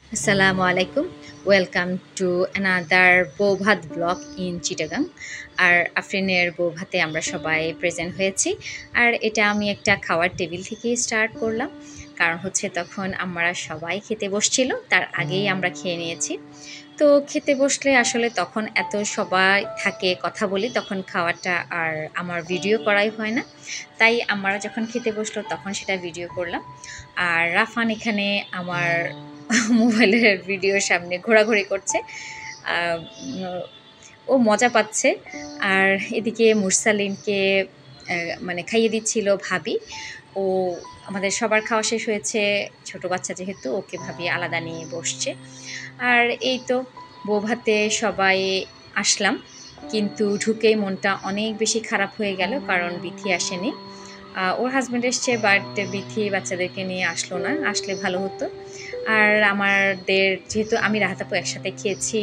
Assalamu alaikum. Welcome to another bouvat blog in Chittagong. আর আফরিনের বৌভাতে আমরা সবাই প্রেজেন্ট হয়েছি। আর এটা আমি একটা খাওয়ার টেবিল থেকেই স্টার্ট করলাম, কারণ হচ্ছে তখন আমরা সবাই খেতে বসছিল, তার আগেই আমরা খেয়ে নিয়েছি। তো খেতে বসলে আসলে তখন এত সবাই থাকে, কথা বলি, তখন খাওয়াটা আর আমার ভিডিও করাই হয় না। তাই আমরা যখন খেতে বসলো তখন সেটা ভিডিও করলাম। আর রাফান এখানে আমার মোবাইলের ভিডিওর সামনে ঘোরাঘুরি করছে। আহ, উম, ও মজা পাচ্ছে। আর এদিকে মুরসালিনকে মানে খাইয়ে দিচ্ছিল ভাবি। ও আমাদের সবার খাওয়া শেষ হয়েছে, ছোট বাচ্চা যেহেতু ওকে ভাবি আলাদা নিয়ে বসছে। আর এই তো বৌভাতে সবাই আসলাম, কিন্তু ঢুকেই মনটা অনেক বেশি খারাপ হয়ে গেল, কারণ বিথি আসেনি। ওর হাজব্যান্ড এসছে, বাট বিথি বাচ্চাদেরকে নিয়ে আসলো না, আসলে ভালো হতো। আর আমাদের যেহেতু আমি রাহাত আপু একসাথে খেয়েছি,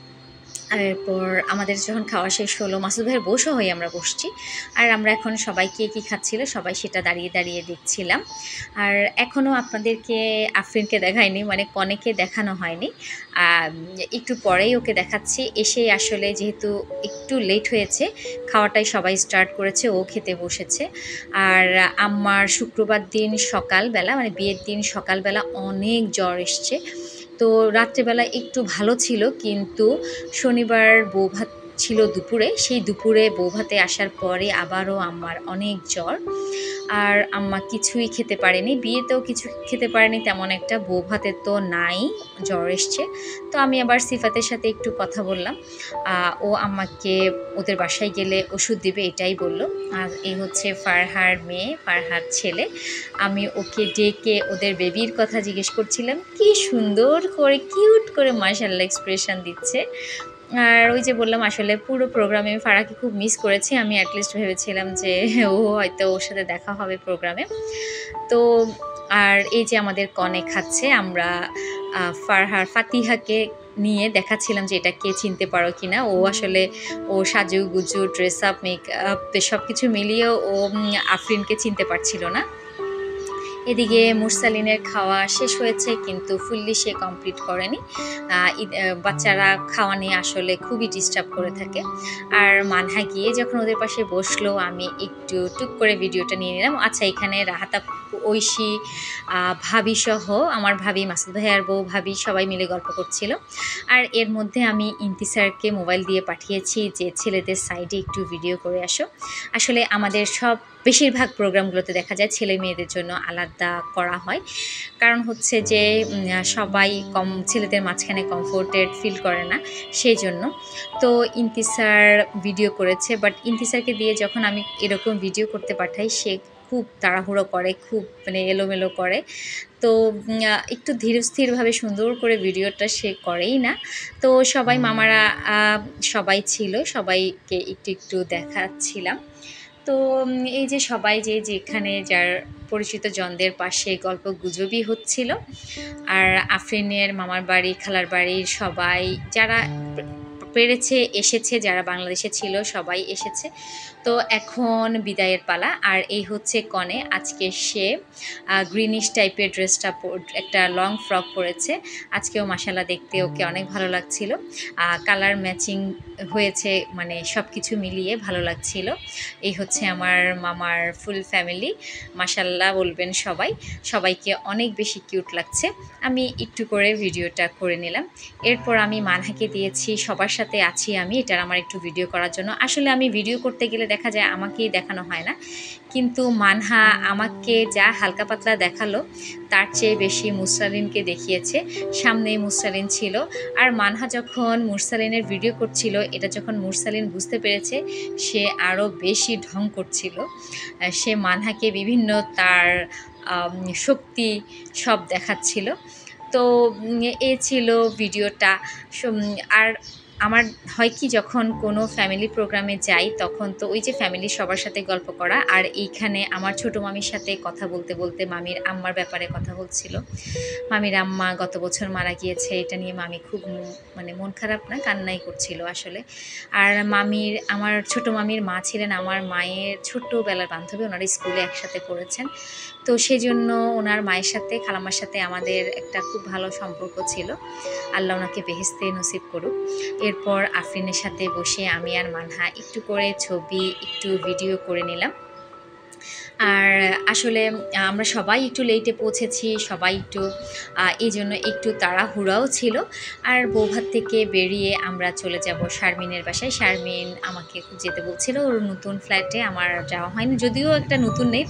আর এরপর আমাদের যখন খাওয়া শেষ হলো, মাসুদ ভাইয়ের বউসহ হয়ে আমরা বসছি। আর আমরা এখন সবাই কে কী খাচ্ছিল সবাই সেটা দাঁড়িয়ে দাঁড়িয়ে দেখছিলাম। আর এখনও আপনাদেরকে আফরিনকে দেখায়নি, মানে কনেকে দেখানো হয়নি। একটু পরেই ওকে দেখাচ্ছি। এসেই আসলে যেহেতু একটু লেট হয়েছে, খাওয়াটাই সবাই স্টার্ট করেছে, ও খেতে বসেছে। আর আমার শুক্রবার দিন সকালবেলা, মানে বিয়ের দিন সকালবেলা অনেক জ্বর এসছে। তো রাত্রেবেলা একটু ভালো ছিল, কিন্তু শনিবার বৌভাত ছিল দুপুরে, সেই দুপুরে বৌভাতে আসার পরে আবারও আমার অনেক জ্বর। আর আম্মা কিছুই খেতে পারেনি, বিয়েতেও কিছু খেতে পারেনি তেমন একটা, বৌভাতে তো নাই, জ্বর এসছে। তো আমি আবার সিফাতের সাথে একটু কথা বললাম। ও আম্মাকে ওদের বাসায় গেলে ওষুধ দিবে এটাই বলল। আর এই হচ্ছে ফারহার মেয়ে, ফারহার ছেলে। আমি ওকে ডেকে ওদের বেবির কথা জিজ্ঞেস করছিলাম, কি সুন্দর করে কিউট করে মাশাআল্লাহ এক্সপ্রেশন দিচ্ছে। আর ওই যে বললাম, আসলে পুরো প্রোগ্রামে আমি ফারাকে খুব মিস করেছি। আমি অ্যাটলিস্ট ভেবেছিলাম যে ও হয়তো ওর সাথে দেখা হবে প্রোগ্রামে। তো আর এই যে আমাদের কনে খাচ্ছে, আমরা ফারহার ফাতিহাকে নিয়ে দেখাচ্ছিলাম যে এটা কে চিনতে পারো কিনা। ও আসলে ও সাজুগুজু, ড্রেস আপ, মেকআপ সব কিছু মিলিয়েও ও আফরিনকে চিনতে পারছিল না। এদিকে মুরসালিনের খাওয়া শেষ হয়েছে, কিন্তু ফুললি সে কমপ্লিট করেনি। বাচ্চারা খাওয়া নিয়ে আসলে খুবই ডিস্টার্ব করে থাকে। আর মানহা গিয়ে যখন ওদের পাশে বসলো, আমি একটু টুক করে ভিডিওটা নিয়ে নিলাম। আচ্ছা, এখানে রাহাতা, ঐশী, ভাবি সহ আমার ভাবি, মাসুদ ভাইয়ার বউ ভাবি সবাই মিলে গল্প করছিল। আর এর মধ্যে আমি ইন্তিসারকে মোবাইল দিয়ে পাঠিয়েছি যে ছেলেদের সাইডে একটু ভিডিও করে আসো। আসলে আমাদের সব বেশিরভাগ প্রোগ্রামগুলোতে দেখা যায় ছেলে মেয়েদের জন্য আলাদা করা হয়, কারণ হচ্ছে যে সবাই ছেলেদের মাঝখানে কমফোর্টেড ফিল করে না, সেই জন্য। তো ইন্তিসার ভিডিও করেছে, বাট ইন্তিসারকে দিয়ে যখন আমি এরকম ভিডিও করতে পাঠাই, সে খুব তাড়াহুড়ো করে, খুব মানে এলোমেলো করে। তো একটু ধীরস্থিরভাবে সুন্দর করে ভিডিওটা সে করেই না। তো সবাই মামারা সবাই ছিল, সবাইকে একটু একটু দেখাচ্ছিলাম। তো এই যে সবাই যে যেখানে যার পরিচিত জনদের পাশে গল্প গুজবই হচ্ছিল। আর আফরিনের মামার বাড়ি, খালার বাড়ির সবাই যারা পেরেছে এসেছে, যারা বাংলাদেশে ছিল সবাই এসেছে। তো এখন বিদায়ের পালা। আর এই হচ্ছে কনে, আজকে সে গ্রিনিশ টাইপের ড্রেসটা, একটা লং ফ্রক পরেছে। আজকেও মাসাল্লাহ দেখতে ওকে অনেক ভালো লাগছিল, কালার ম্যাচিং হয়েছে, মানে সব কিছু মিলিয়ে ভালো লাগছিল। এই হচ্ছে আমার মামার ফুল ফ্যামিলি, মাশাল্লাহ বলবেন সবাই, সবাইকে অনেক বেশি কিউট লাগছে। আমি একটু করে ভিডিওটা করে নিলাম। এরপর আমি মানহাকে দিয়েছি, সবার সাথে আছি আমি, এটার আমার একটু ভিডিও করার জন্য। আসলে আমি ভিডিও করতে গেলে দেখা যায় আমাকেই দেখানো হয় না, কিন্তু মানহা আমাকে যা হালকা পাতলা দেখালো, তার চেয়ে বেশি মুরসালিনকে দেখিয়েছে। সামনেই মুরসালিন ছিল। আর মানহা যখন মুরসালিনের ভিডিও করছিল, এটা যখন মুরসালিন বুঝতে পেরেছে, সে আরও বেশি ঢং করছিল। সে মানহাকে বিভিন্ন তার শক্তি সব দেখাচ্ছিল। তো এ ছিল ভিডিওটা। আর আমার হয় কি যখন কোনো ফ্যামিলি প্রোগ্রামে যাই তখন তো ওই যে ফ্যামিলির সবার সাথে গল্প করা, আর এইখানে আমার ছোটো মামির সাথে কথা বলতে বলতে মামির আম্মার ব্যাপারে কথা হচ্ছিল। মামির আম্মা গত বছর মারা গিয়েছে, এটা নিয়ে মামি খুব মানে মন খারাপ না, কান্নাই করছিল আসলে। আর আমার ছোটো মামির মা ছিলেন আমার মায়ের ছোট্টবেলার বান্ধবী, ওনারা স্কুলে একসাথে পড়েছেন। তো সেজন্য ওনার মায়ের সাথে খালাম্মার সাথে আমাদের একটা খুব ভালো সম্পর্ক ছিল। আল্লাহ ওনাকে বেহেশতে নসিব করুক। এরপর আফরিনের সাথে বসে আমি আর মানহা একটু করে ছবি একটু ভিডিও করে নিলাম। আর আসলে আমরা সবাই একটু লেটে পৌঁছেছি, সবাই একটু এই জন্য একটু তাড়াহুড়াও ছিল। আর বৌভাত থেকে বেরিয়ে আমরা চলে যাব শারমিনের বাসায়। শারমিন আমাকে খুব যেতে বলছিল, ওর নতুন ফ্ল্যাটে আমার যাওয়া হয়নি, যদিও একটা নতুন নেই,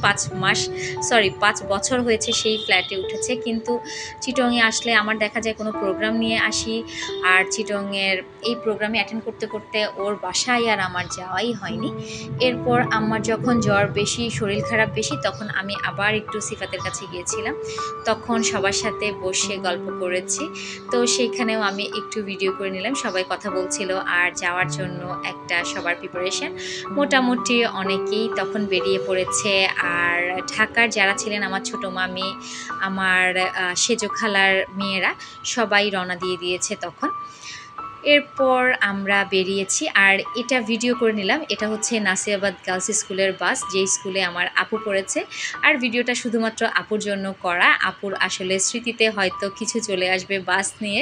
5 বছর হয়েছে সেই ফ্ল্যাটে উঠেছে। কিন্তু চিটংয়ে আসলে আমার দেখা যায় কোনো প্রোগ্রাম নিয়ে আসি, আর চিটংয়ের এই প্রোগ্রামে অ্যাটেন্ড করতে করতে ওর বাসায় আর আমার যাওয়াই হয়নি। এরপর আমার যখন জ্বর বেশি, শরীর খারাপ বেশি, তখন আমি আবার একটু সিফাতের কাছে গিয়েছিলাম, তখন সবার সাথে বসে গল্প করেছি। তো সেইখানেও আমি একটু ভিডিও করে নিলাম, সবাই কথা বলছিল। আর যাওয়ার জন্য একটা সবার প্রিপারেশন, মোটামুটি অনেকেই তখন বেরিয়ে পড়েছে। আর ঢাকার যারা ছিলেন আমার ছোটো মামি, আমার সেজো খালার মেয়েরা সবাই রওনা দিয়ে দিয়েছে তখন। এরপর আমরা বেরিয়েছি, আর এটা ভিডিও করে নিলাম। এটা হচ্ছে নাসিরাবাদ গার্লস স্কুলের বাস, যে স্কুলে আমার আপু পড়েছে। আর ভিডিওটা শুধুমাত্র আপুর জন্য করা, আপুর আসলে স্মৃতিতে হয়তো কিছু চলে আসবে বাস নিয়ে।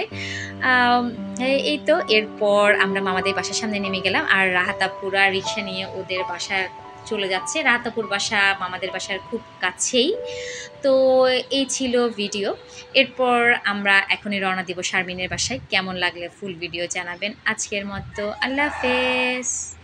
এই তো এরপর আমরা মামাদের বাসার সামনে নেমে গেলাম, আর রাহাত আপুরা রিক্সা নিয়ে ওদের বাসায় চলে যাচ্ছে। রাহাত আপুর বাসা মামাদের বাসার খুব কাছেই। তো এই ছিল ভিডিও। এরপর আমরা এখনই রওনা দিব শারমিনের বাসায়। কেমন লাগলে ফুল ভিডিও জানাবেন। আজকের মতো আল্লাহ হাফেজ।